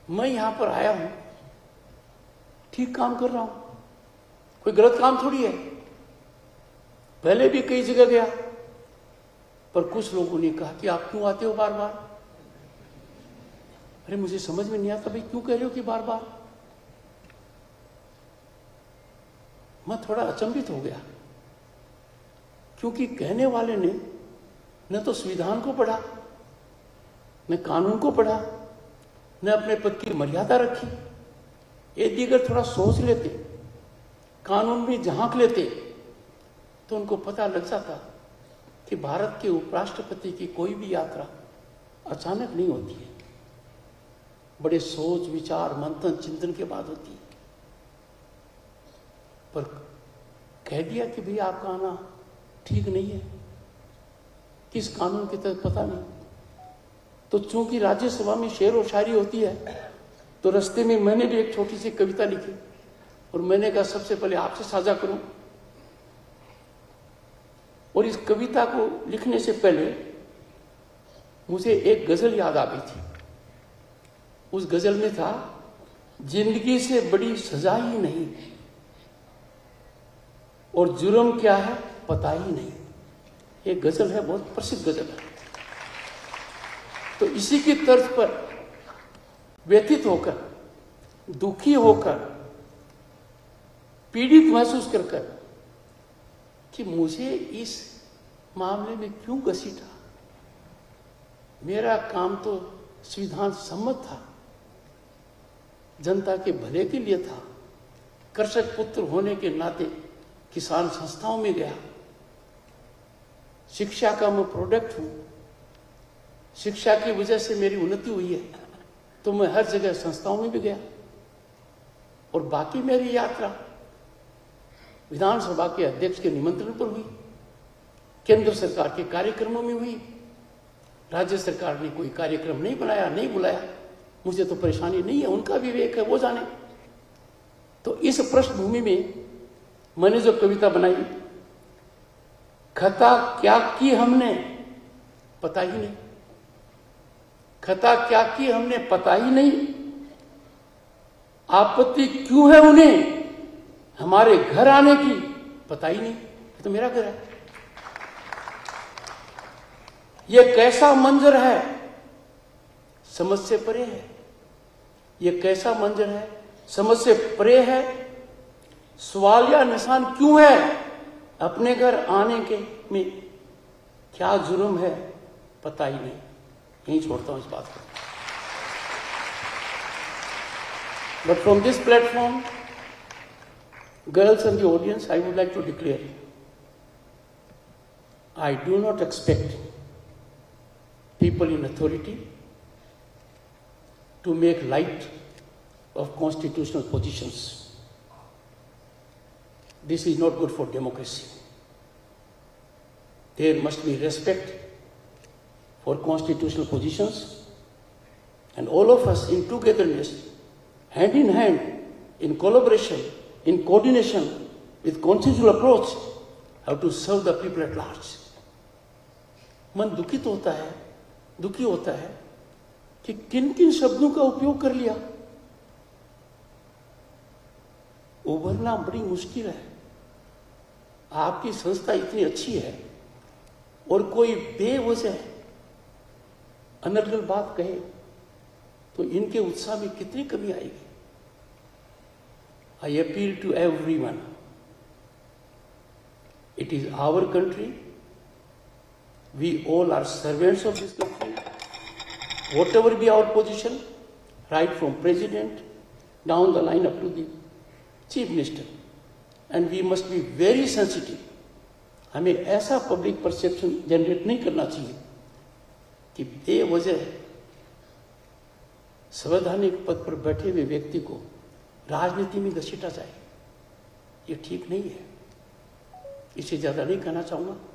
मैं यहां पर आया हूं, ठीक काम कर रहा हूं, कोई गलत काम थोड़ी है। पहले भी कई जगह गया, पर कुछ लोगों ने कहा कि आप क्यों आते हो बार बार। अरे मुझे समझ में नहीं आता भाई क्यों कह रहे हो कि बार बार। मैं थोड़ा अचंभित हो गया, क्योंकि कहने वाले ने न तो संविधान को पढ़ा, न कानून को पढ़ा, न अपने पद की मर्यादा रखी। यदि अगर थोड़ा सोच लेते, कानून में झांक लेते, तो उनको पता लग जाता कि भारत के उपराष्ट्रपति की कोई भी यात्रा अचानक नहीं होती है, बड़े सोच विचार मंथन चिंतन के बाद होती है। पर कह दिया कि भैया आपका आना ठीक नहीं है, किस कानून के तहत पता नहीं। तो चूंकि राज्यसभा में शेर और शायरी होती है, तो रास्ते में मैंने भी एक छोटी सी कविता लिखी और मैंने कहा सबसे पहले आपसे साझा करूं। और इस कविता को लिखने से पहले मुझे एक गजल याद आ गई थी। उस गजल में था, जिंदगी से बड़ी सजा ही नहीं और जुर्म क्या है पता ही नहीं। एक गजल है, बहुत प्रसिद्ध गजल है। तो इसी की तर्ज पर व्यथित होकर, दुखी होकर, पीड़ित महसूस कर कि मुझे इस मामले में क्यों घसीटा। मेरा काम तो संविधान सम्मत था, जनता के भले के लिए था। कृषक पुत्र होने के नाते किसान संस्थाओं में गया। शिक्षा का मैं प्रोडक्ट हूं, शिक्षा की वजह से मेरी उन्नति हुई है, तो मैं हर जगह संस्थाओं में भी गया। और बाकी मेरी यात्रा विधानसभा के अध्यक्ष के निमंत्रण पर हुई, केंद्र सरकार के कार्यक्रमों में हुई। राज्य सरकार ने कोई कार्यक्रम नहीं बनाया, नहीं बुलाया, मुझे तो परेशानी नहीं है, उनका विवेक है, वो जाने। तो इस पृष्ठभूमि में मैंने जो कविता बनाई, खता क्या की हमने पता ही नहीं, खता क्या की हमने पता ही नहीं, आपत्ति क्यों है उन्हें हमारे घर आने की पता ही नहीं। ये तो मेरा घर है। ये कैसा मंजर है समझ से परे है, ये कैसा मंजर है समझ से परे है। सवाल या निशान क्यों है अपने घर आने के में, क्या जुर्म है पता ही नहीं। यहीं छोड़ता हूं इस बात को। But from this platform, girls and the audience, I would like to declare, I do not expect people in authority to make light of constitutional positions. This is not good for democracy. There must be respect for constitutional positions, and all of us in togetherness, hand in hand, in collaboration, in coordination with consensual approach, have to serve the people at large. मन दुखित होता है, दुखी होता है कि किन किन शब्दों का उपयोग कर लिया। उभरना बड़ी मुश्किल है। आपकी संस्था इतनी अच्छी है और कोई बेवजह अनर्गल बात कहे तो इनके उत्साह में कितनी कमी आएगी। I appeal to everyone. It is our country. We all are servants of this country. Whatever be our position, right from president down the line up to the chief minister. And we must be very sensitive. हमें ऐसा public perception generate नहीं करना चाहिए कि बेवजह संवैधानिक पद पर बैठे हुए व्यक्ति को राजनीति में घसीटा जाए। ये ठीक नहीं है। इससे ज्यादा नहीं कहना चाहूंगा।